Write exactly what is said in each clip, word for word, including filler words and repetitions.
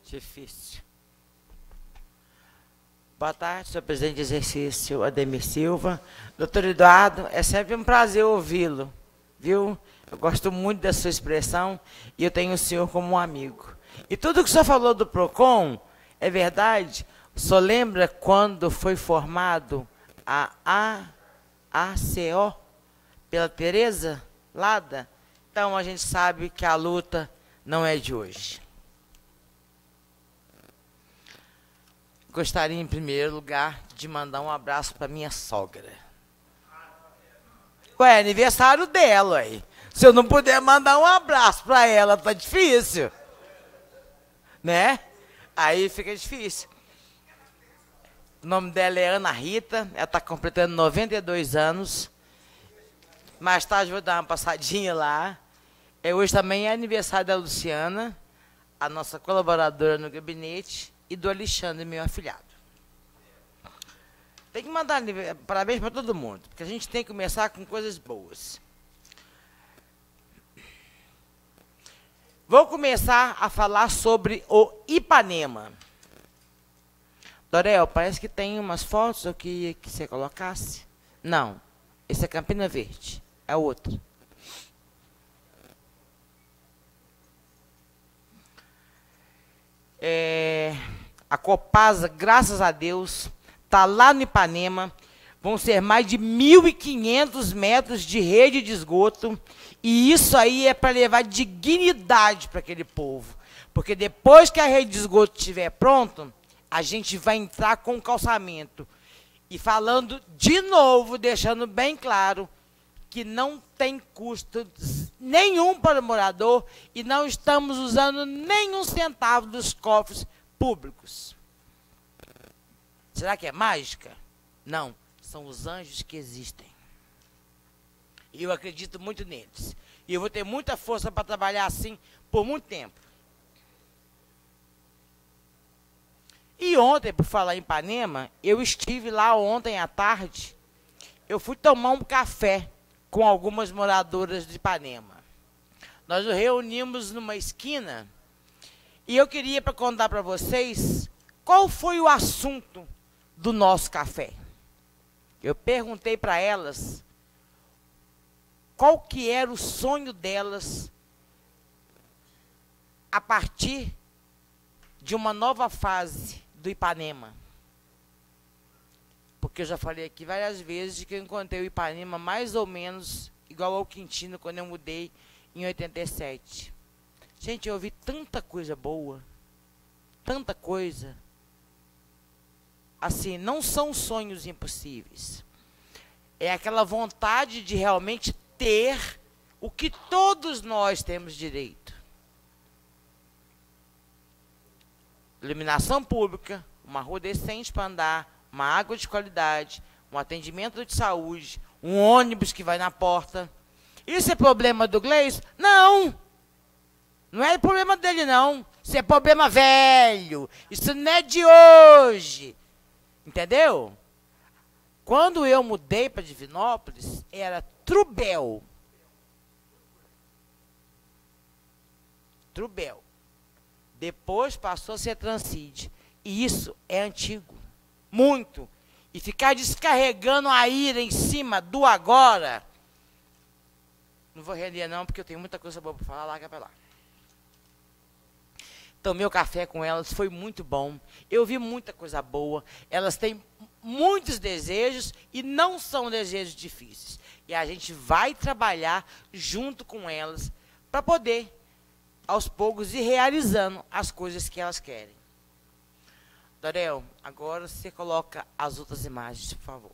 Difícil. Boa tarde, senhor presidente de exercício Ademir Silva. Doutor Eduardo, é sempre um prazer ouvi-lo, viu? Eu gosto muito da sua expressão e eu tenho o senhor como um amigo. E tudo que o senhor falou do PROCON é verdade? O senhor lembra quando foi formado a A C O pela Tereza Lada? Então a gente sabe que a luta não é de hoje. Gostaria, em primeiro lugar, de mandar um abraço para minha sogra. Ué, é aniversário dela, aí. Se eu não puder mandar um abraço para ela, tá difícil. Né? Aí fica difícil. O nome dela é Ana Rita, ela está completando noventa e dois anos. Mais tarde vou dar uma passadinha lá. É, hoje também é aniversário da Luciana, a nossa colaboradora no gabinete, e do Alexandre, meu afilhado. Tem que mandar parabéns para todo mundo, porque a gente tem que começar com coisas boas. Vou começar a falar sobre o Ipanema. Dorel, parece que tem umas fotos eu queria que você colocasse. Não, esse é Campina Verde, é outro. É, a Copasa, graças a Deus, está lá no Ipanema. Vão ser mais de mil e quinhentos metros de rede de esgoto. E isso aí é para levar dignidade para aquele povo. Porque depois que a rede de esgoto estiver pronta, a gente vai entrar com o calçamento. E falando de novo, deixando bem claro, que não tem custo nenhum para o morador e não estamos usando nenhum centavo dos cofres públicos. Será que é mágica? Não, são os anjos que existem. E eu acredito muito neles. E eu vou ter muita força para trabalhar assim por muito tempo. E ontem, por falar em Ipanema, eu estive lá ontem à tarde. Eu fui tomar um café com algumas moradoras de Ipanema. Nós nos reunimos numa esquina e eu queria para contar para vocês qual foi o assunto do nosso café. Eu perguntei para elas qual que era o sonho delas a partir de uma nova fase do Ipanema. Porque eu já falei aqui várias vezes que eu encontrei o Ipanema mais ou menos igual ao Quintino quando eu mudei em oitenta e sete. Gente, eu ouvi tanta coisa boa, tanta coisa. Assim, não são sonhos impossíveis. É aquela vontade de realmente ter o que todos nós temos direito. Iluminação pública, uma rua decente para andar, uma água de qualidade, um atendimento de saúde, um ônibus que vai na porta. Isso é problema do Gleison? Não! Não é problema dele, não. Isso é problema velho. Isso não é de hoje. Entendeu? Quando eu mudei para Divinópolis, era Trubel. Trubel. Depois passou a ser Transcide. E isso é antigo. Muito. E ficar descarregando a ira em cima do agora. Não vou render não, porque eu tenho muita coisa boa para falar, larga para lá. Tomei o café com elas, foi muito bom. Eu vi muita coisa boa. Elas têm muitos desejos e não são desejos difíceis. E a gente vai trabalhar junto com elas para poder, aos poucos, ir realizando as coisas que elas querem. Dorel, agora você coloca as outras imagens, por favor.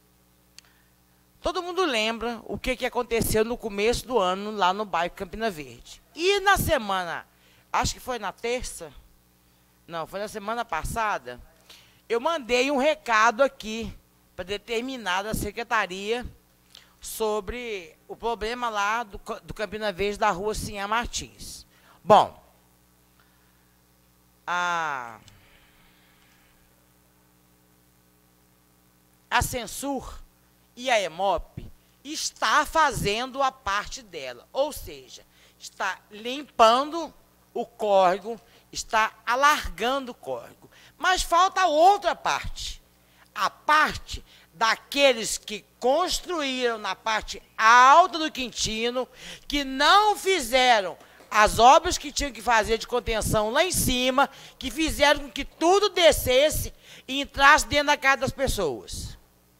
Todo mundo lembra o que, que aconteceu no começo do ano lá no bairro Campina Verde. E na semana, acho que foi na terça, não, foi na semana passada, eu mandei um recado aqui para determinada secretaria sobre o problema lá do, do Campina Verde, da rua Sinhá Martins. Bom, a... A Censur e a EMOP está fazendo a parte dela, ou seja, está limpando o córrego está alargando o córrego. Mas falta outra parte. A parte daqueles que construíram na parte alta do Quintino, que não fizeram as obras que tinham que fazer de contenção lá em cima, que fizeram com que tudo descesse e entrasse dentro da casa das pessoas.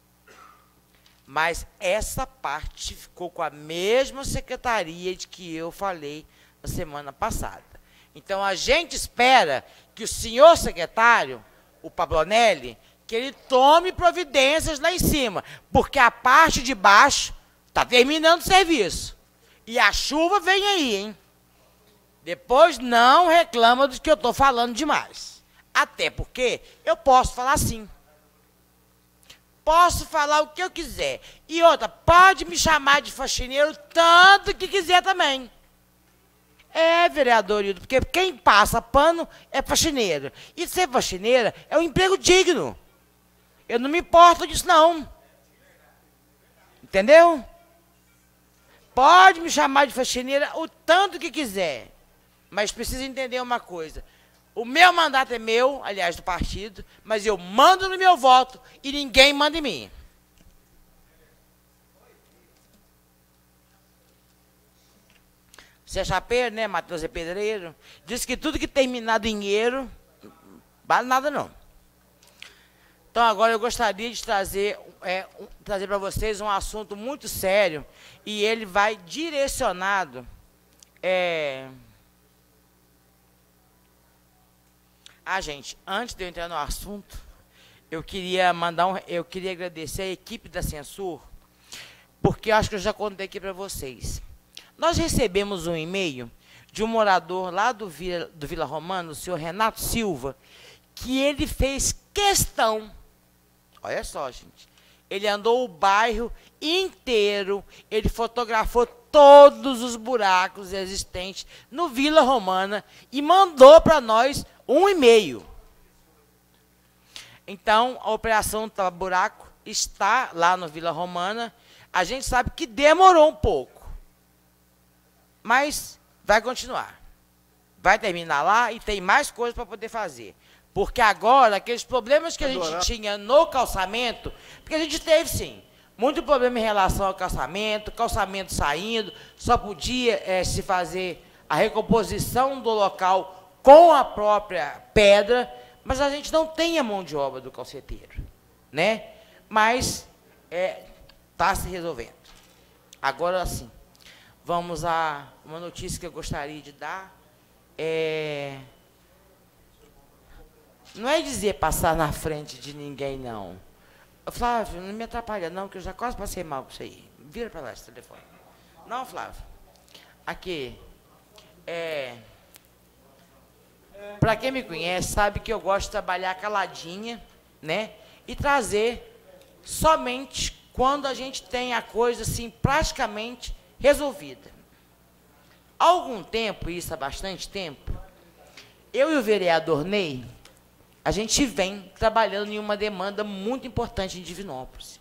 Mas essa parte ficou com a mesma secretaria de que eu falei na semana passada. Então, a gente espera que o senhor secretário, o Pablonelli, que ele tome providências lá em cima, porque a parte de baixo está terminando o serviço. E a chuva vem aí, hein? Depois não reclama do que eu estou falando demais. Até porque eu posso falar sim. Posso falar o que eu quiser. E outra, pode me chamar de faxineiro tanto que quiser também. É, vereador Hildo, porque quem passa pano é faxineiro. E ser faxineira é um emprego digno. Eu não me importo disso, não. Entendeu? Pode me chamar de faxineira o tanto que quiser. Mas precisa entender uma coisa. O meu mandato é meu, aliás, do partido, mas eu mando no meu voto e ninguém manda em mim. Você é chapeiro, né? Matheus é pedreiro. Diz que tudo que terminar dinheiro, vale nada não. Então, agora eu gostaria de trazer, é, um, trazer para vocês um assunto muito sério e ele vai direcionado... É... Ah, gente, antes de eu entrar no assunto, eu queria mandar um, eu queria agradecer a equipe da Censur, porque eu acho que eu já contei aqui para vocês. Nós recebemos um e-mail de um morador lá do Vila, do Vila Romana, o senhor Renato Silva, que ele fez questão, olha só, gente, ele andou o bairro inteiro, ele fotografou todos os buracos existentes no Vila Romana e mandou para nós um e-mail. Então, a operação Tapa Buraco está lá no Vila Romana. A gente sabe que demorou um pouco, mas vai continuar. Vai terminar lá e tem mais coisas para poder fazer. Porque agora, aqueles problemas que a gente tinha no calçamento, porque a gente teve, sim, muito problema em relação ao calçamento, calçamento saindo, só podia é, se fazer a recomposição do local com a própria pedra, mas a gente não tem a mão de obra do calceteiro, né? Mas está é, se resolvendo. Agora sim, vamos a uma notícia que eu gostaria de dar. É, não é dizer passar na frente de ninguém, não. Flávio, não me atrapalha, não, que eu já quase passei mal com isso aí. Vira para lá esse telefone. Não, Flávio. Aqui. É... Para quem me conhece, sabe que eu gosto de trabalhar caladinha, né? E trazer somente quando a gente tem a coisa assim praticamente resolvida. Há algum tempo, isso há bastante tempo, eu e o vereador Ney, a gente vem trabalhando em uma demanda muito importante em Divinópolis.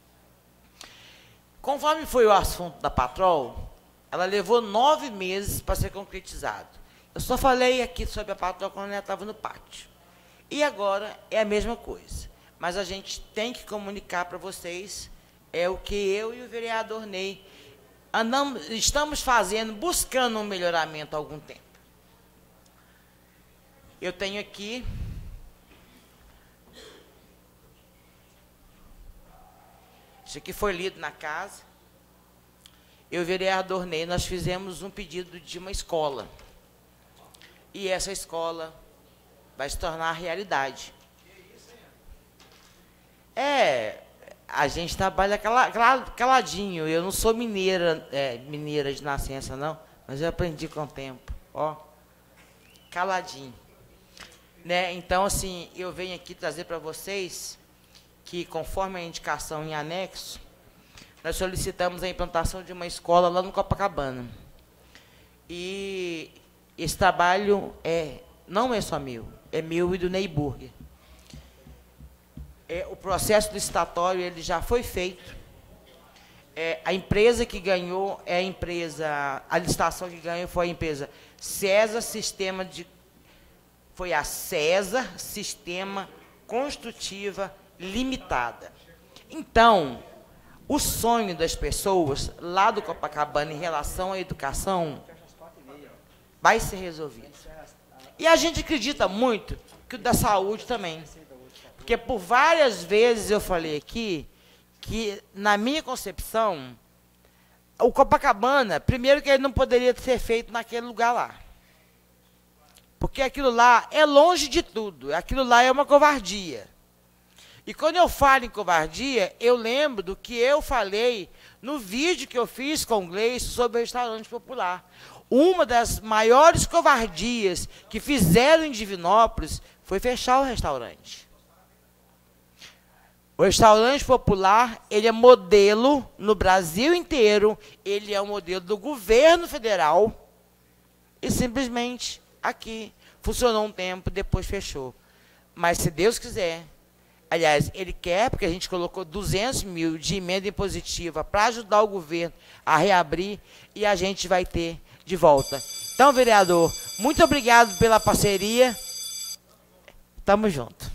Conforme foi o assunto da Patrol, ela levou nove meses para ser concretizado. Eu só falei aqui sobre a Patrol quando ela estava no pátio. E agora é a mesma coisa. Mas a gente tem que comunicar para vocês é o que eu e o vereador Ney andamos, estamos fazendo, buscando um melhoramento há algum tempo. Eu tenho aqui isso aqui foi lido na casa. Eu e o vereador Ney, nós fizemos um pedido de uma escola. E essa escola vai se tornar realidade. É, a gente trabalha cala, cala, caladinho. Eu não sou mineira, é, mineira de nascença, não, mas eu aprendi com o tempo. Ó, caladinho. Né? Então, assim, eu venho aqui trazer para vocês que, conforme a indicação em anexo, nós solicitamos a implantação de uma escola lá no Copacabana. E esse trabalho é, não é só meu, é meu e do Ney Burger. É, o processo licitatório ele já foi feito. É, a empresa que ganhou é a empresa, a licitação que ganhou foi a empresa César Sistema de foi a César Sistema Construtiva Limitada. Então, o sonho das pessoas lá do Copacabana em relação à educação vai ser resolvido. E a gente acredita muito que o da saúde também. Porque por várias vezes eu falei aqui que, na minha concepção, o Copacabana, primeiro que ele não poderia ser feito naquele lugar lá. Porque aquilo lá é longe de tudo. Aquilo lá é uma covardia. E quando eu falo em covardia, eu lembro do que eu falei no vídeo que eu fiz com o Gleice sobre o restaurante popular. Uma das maiores covardias que fizeram em Divinópolis foi fechar o restaurante. O restaurante popular, ele é modelo no Brasil inteiro, ele é um modelo do governo federal e simplesmente aqui funcionou um tempo, depois fechou. Mas se Deus quiser, aliás, ele quer, porque a gente colocou duzentos mil de emenda impositiva para ajudar o governo a reabrir e a gente vai ter de volta. Então, vereador, muito obrigado pela parceria. Tamo junto.